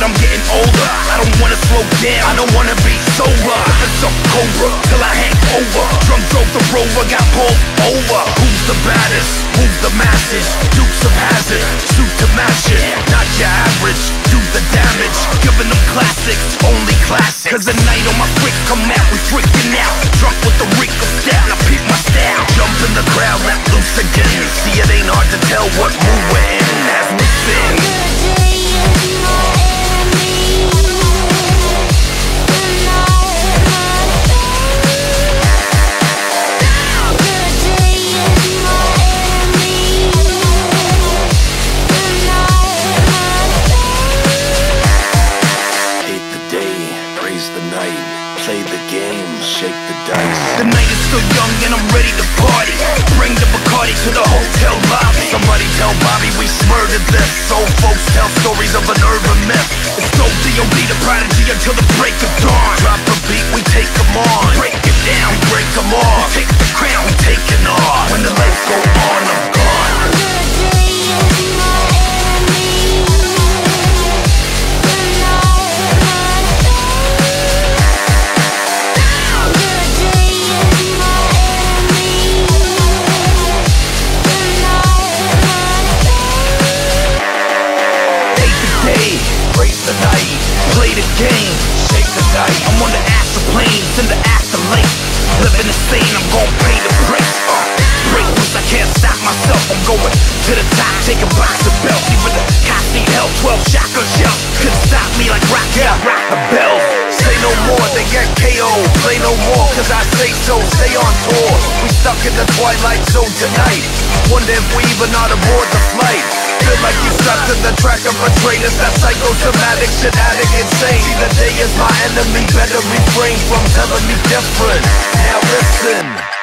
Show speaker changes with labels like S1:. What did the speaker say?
S1: but I'm getting older. I don't wanna slow down, I don't wanna be sober. Living some cobra till I hang over. Drunk drove the Rover, got pulled over. Who's the baddest? Who's the masses? Dukes of Hazzard, shoot to mash it. Not your average, do the damage. Giving them classics, only classics. Cause the night on my freak come out, we freaking out. Drunk with the reek of style, now peep my style. Jump in the crowd, let loose again. See, it ain't hard to tell what mood we're in as we sing. Play the game, shake the dice. The night is still young and I'm ready to party. Bring the Bacardi to the hotel lobby. Somebody tell Bobby we smurdered this. Old folks tell stories of an urban myth. It's no D.O.D. the prodigy until the break of dawn. Drop a beat, we take them on. Break it down, break them off. We take the crown, we taking off. When the lights go on, I'm gone. The night, play the game, shake the dice. I'm on the astral planes in the afterlife. Living insane, I'm gon' pay the price. Break loose, I can't stop myself. I'm going to the top, taking boxing belts. Even the cops need help, 12 shotgun shells couldn't stop me like rock, yeah, rock the bells. Say no more, they get KO. Play no more, cause I say so. Stay on tour, we stuck in the twilight zone tonight. Wonder if we even ought to board the flight. Feel like you strapped to the track of a train. It's that psychosomatic shit, addict, insane. See, the day is my enemy, better refrain from telling me different. Now listen.